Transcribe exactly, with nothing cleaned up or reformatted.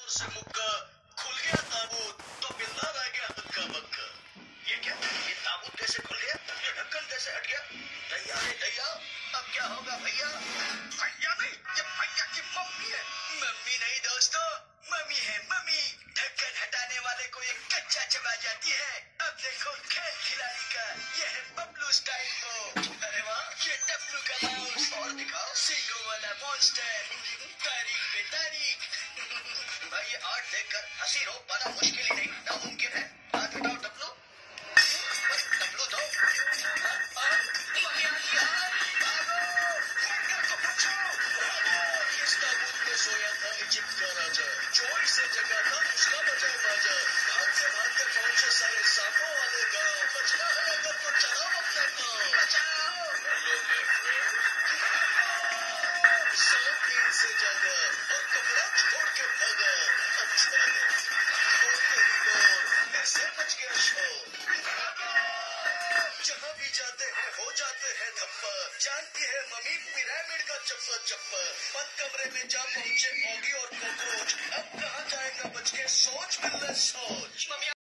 से मुक्का खुल गया ताबूत तो बिल्ला रह गया हक्का बक्का। ये क्या, ये ताबूत कैसे खुल गया, ये ढक्कन कैसे हट गया? दैया रे दैया, अब क्या होगा भैया? भैया नहीं, ये भैया की मम्मी है। मम्मी नहीं दोस्तों, मम्मी है मम्मी। ढक्कन हटाने वाले को एक कच्चा चबा जाती है। अब देखो खेल खिलाड़ी का, ये है बबलू स्टाइल को। अरे वाह, ये डब्लू का माउस। और दिखाओ सिंगो वाला मॉन्स्टर। तारीख पे तारीख। भाई ये आर्ट देखकर हंसी रोक पाना मुश्किल ही नहीं, नामुमकिन है। हाथ हटाओ डब्लू। बस डब्लू तो मम्मी आ गई, भागो, मुर्गा को बचाओ, भागो। इस ताबूत में सोया था इजिप्ट का राजा, चोट से जगा था उसका बजाय बाजा। भागते भागते पहुंचे सारे सांपों वाले गांव। बचना है अगर तो चलाओ अपना पाँव, बचाओ। हेलो माय फ्रेंड, सांप नींद से जागा और कपड़ा छोड़ के भागा। अच्छा है, बोलते ही बोल, ऐसे बच गया शोर। जहाँ भी जाते हैं हो जाते हैं धप्पा। जानती है मम्मी पिरामिड का चप्पा चप्पा। बंद कमरे में जा पहुंचे ऑगी और कॉकरोच। अब कहाँ जाएगा बच के, सोच बिल्ला सोच। मम्मी